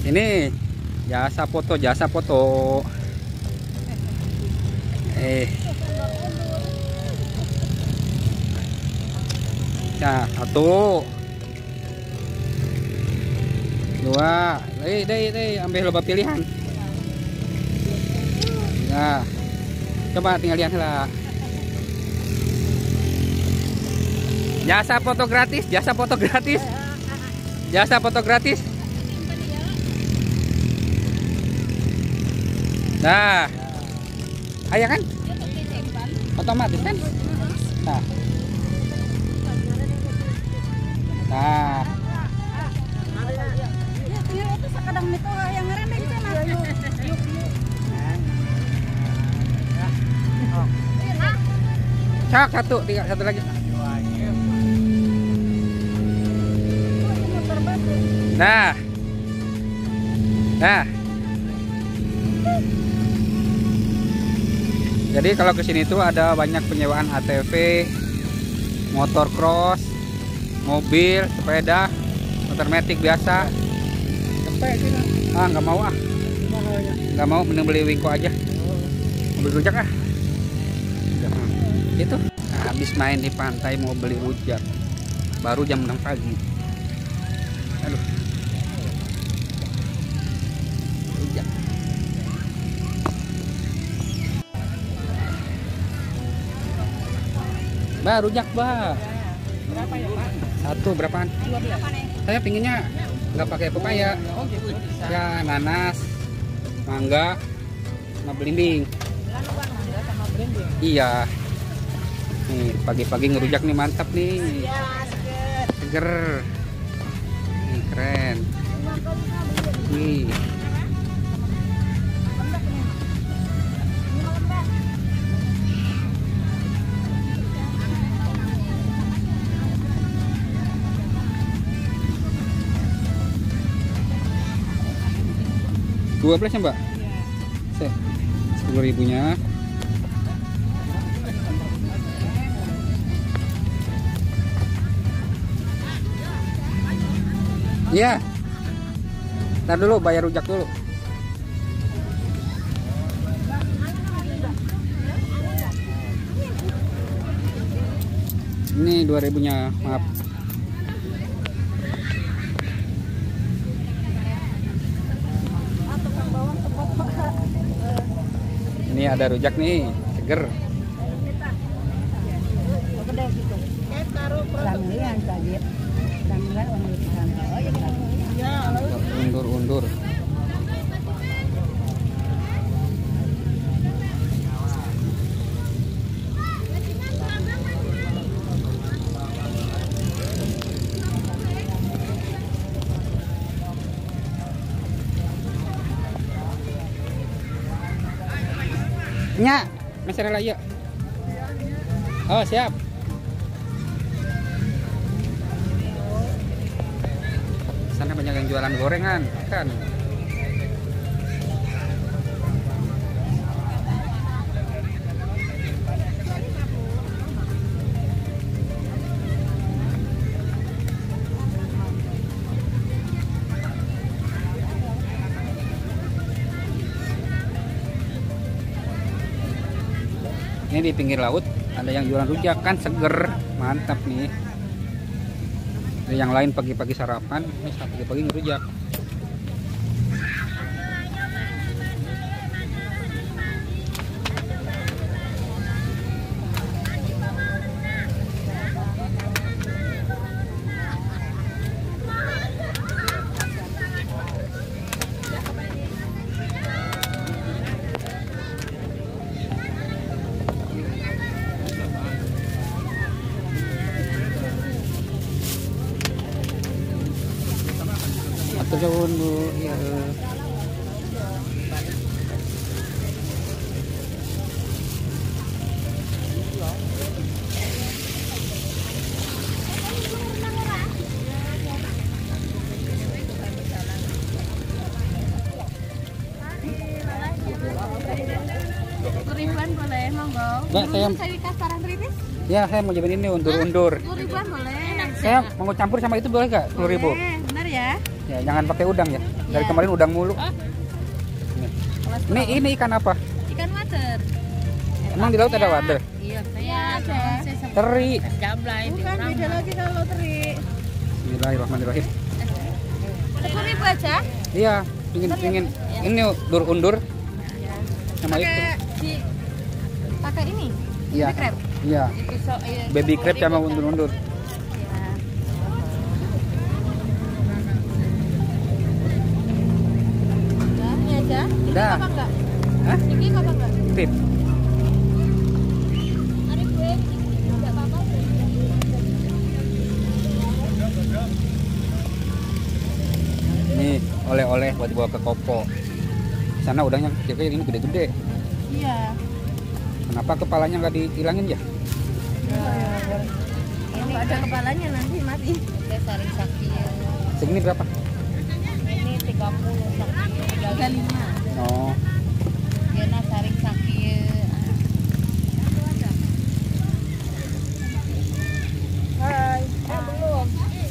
Ini jasa foto, jasa foto. Nah, 1 2, deh, ambil loba pilihan. Nah, coba tinggal lihat lah. Jasa foto gratis, jasa foto gratis, jasa foto gratis. Nah, ayah kan? Otomatis kan? Nah, nah. Cak, satu lagi. Nah, nah. Jadi kalau kesini tuh ada banyak penyewaan ATV, motor cross, mobil, sepeda, motor metik biasa. Nggak mau nggak mau, mending beli Wingko aja, mobil rujak itu. Habis main di pantai mau beli rujak, baru jam 6 pagi. Aduh, rujak. Rujak berapa ya Pak? Satu berapaan? 12. Saya pinginnya nggak pakai pepaya. Oh gitu. Ya nanas, mangga, sama belimbing. Sama belimbing. Iya. Nih pagi-pagi ngerujak nih, mantap nih. Seger. Nih keren. Nih. Dua belas ya Mbak? Iya. 10.000-nya. Iya. Ntar dulu bayar rujak dulu. Ini 2.000-nya, maaf. Ini ada rujak nih, seger. Undur-undur. Nya, mozzarella ya. Oh, siap. Sana banyak yang jualan gorengan, kan. Ini di pinggir laut ada yang jualan rujak, kan seger, mantap nih. Ada yang lain pagi-pagi sarapan, ini pagi-pagi ngerujak. Turun Bu, ya. Ribuan boleh, monggo. Mbak, saya kasaran kritis? Ya, saya mau cobain ini undur-undur. 10 ribuan boleh. Saya mau campur sama itu boleh nggak? 10.000. Benar ya? Ya, jangan pakai udang ya. Dari Ya. kemarin udang mulu. Oh. Ini ikan apa? Ikan water. Emang di laut ada wader? Iya, ada. Teri. Jamblay. Bukan, beda lagi kalau teri. Bismillahirrahmanirrahim. 10.000 aja. Iya, pingin ini undur sama itu. Pakai ini. Iya. Baby crab. Iya. Baby crab sama undur-undur. Ini aja. Ini Dah. apa enggak? Hah? Ini apa enggak? Tip. Ada gue. Enggak apa-apa. Nih, oleh-oleh buat dibawa ke Kopo. Sana udangnya kecil-kecil, ini gede-gede. Iya. Kenapa kepalanya nggak dihilangin ya? Ini ada kepalanya nanti mati. Oke, saring sakti. Segini berapa? Ini 30 sakti. 35. Oh, Gena saring sakti. Hai. Belum.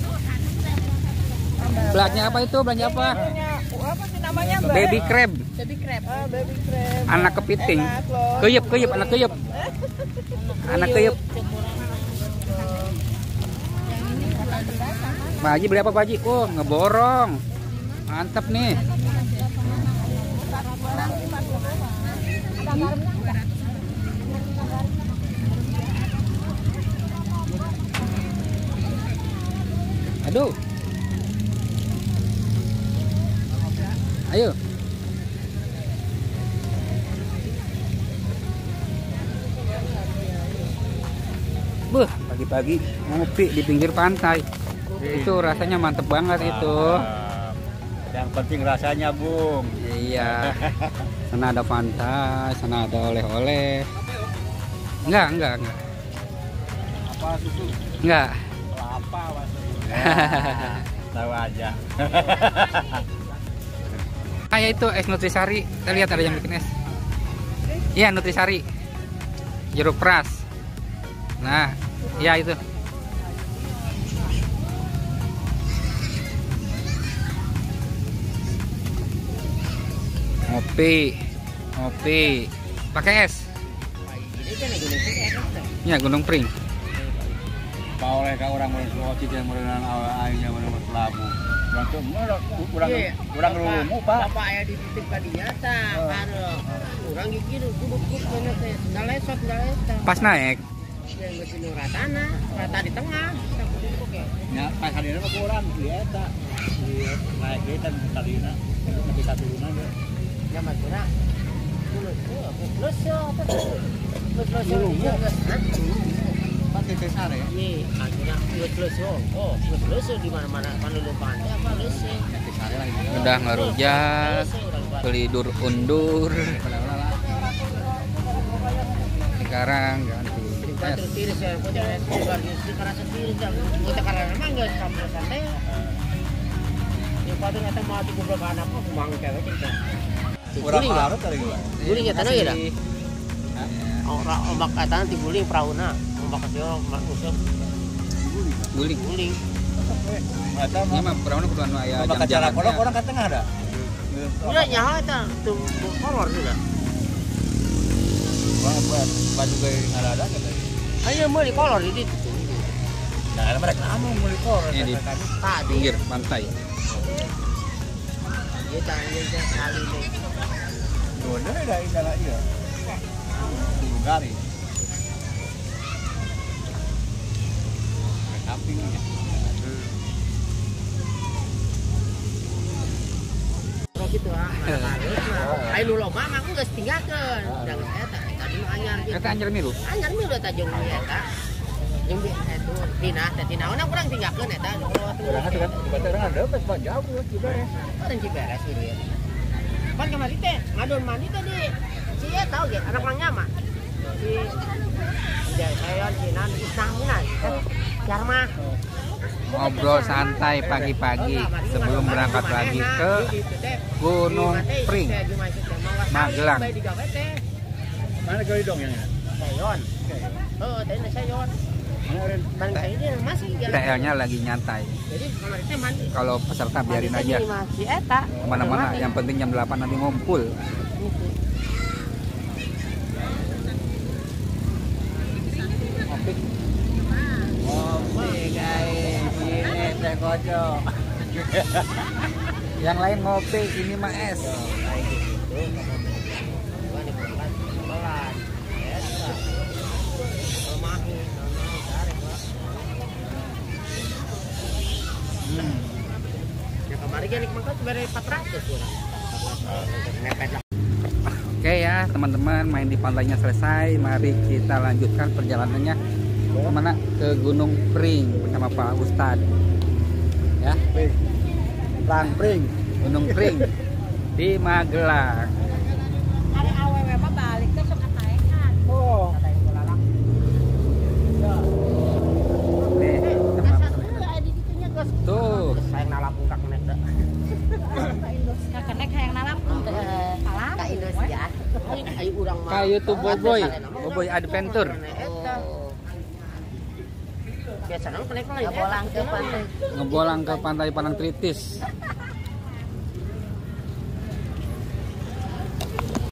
belanja apa itu? Belanja apa? Apa sih namanya, Mbak? Baby crab, Baby crab. Baby crab. anak kepiting. Enak loh. Keyep, anak keyep. Anak keyep. Pak Haji beli apa Pak Haji? Oh, ngeborong. Mantap nih. Aduh. Ayo. Buh, pagi-pagi ngopi di pinggir pantai. Itu rasanya mantep banget itu. Yang penting rasanya, Bung. Iya. Sana ada pantai, sana ada oleh-oleh. Enggak. Apa susu? Enggak. Kelapa maksudnya. Tahu aja. Kayak itu es Nutrisari. Kita lihat ada yang bikin es. Iya, Nutrisari. Jeruk peras. Nah, ya itu. Ngopi. Pakai es. Ya, Gunung Pring. Pak oleh ka orang Sulawesi dan merenang airnya merenang Labu. Kurang rumu, Pak. Bapak aya di titik tadinya tah. Urang gigi duduk bener teh. Dalesot. Pas naik. Yang geus nu ratana, rata di tengah. Ya, pas hadina mah kurang di eta. Di naik kita tadina. Nanti saturunan ya. Ya maksudna plus apa tuh? Pas teh sare ya. Nih, akhirnya plus di mana-mana panulu pantai apa plus. Teh sare lagi. Udah ngerujak, beli undur. Sekarang ganti es. Terus tiris ya, pokoknya keluar di kerasa tiris ya. Kita karena memang enggak sampai santai. Yang patut eta mah di goblok anak mah kumang cewek kita. Kurang harus kali gua. Guling ya tanah ya dah. Orang ombak katanya di guling perauna, ombak kecil ombak usuk Guling. Eta Ini mah mah perawan kudu aya bakal cara jam-jamnya. kolok orang ka tengah ada. udah nyaho eta tuh kolor sudah. Baju ge ngarada gitu. Ayo meuli kolor di ditu. Nah, mereka anu meuli kolor. Ini di Tadi pinggir pantai. ieu tah kali ini. Dona da indala ieu. Bulgari. Campingnya. Gitu ayo nu loba mah geus tinggalkeun. Jangan eta tadi mah anyar gitu. Eta anjir milu. Anyar milu eta jeung eta. Jeung itu tina ona kurang tinggalkeun eta. Urang kan dibaca urang ada pas jauh juga ya. Orang Ciberes ini. Pan kemari teh ngadon mandi tadi. Si ya tahu ge anak Mang Nyama. Si saya Cinan Isnahinan. Jarma. Ngobrol santai pagi-pagi sebelum berangkat lagi ke Gunung Pring, Magelang. Mana kali dong yang ini? Sayon. Oh, tadi sayon. Ban kayak ini masih jalan. TL-nya lagi nyantai. Jadi kemarin teh mandi. Kalau peserta biarin aja Masih eta. kemana-mana. Yang penting jam 8 nanti ngumpul. Ngopi guys, ini teh kocok. Yang lain ngopi, ini mah es. Ya kemarin kan nikmat sebenarnya 400 kurang. Mepet lah. Oke ya teman-teman, main di pantainya selesai. Mari kita lanjutkan perjalanannya kemana? Ke Gunung Pring bersama Pak Ustadz. Ya, Pring. Gunung Pring di Magelang. Hari awewe mah balik ke sok ataekan. Oh. Nih, tuh. Saya nalap ungkak nek dah. Kakenek hayang nalap kalah. Ka Indonesia. Ayo urang mah. Kayu tuh Boboy Adventure. Biasanya kenek lah. Ngebolang ke pantai. Ngebolang ke pantai Parangtritis.